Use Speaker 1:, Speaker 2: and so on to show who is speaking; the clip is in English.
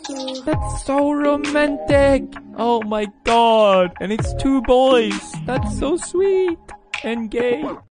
Speaker 1: That's so romantic. Oh my god. And it's two boys. That's so sweet and gay.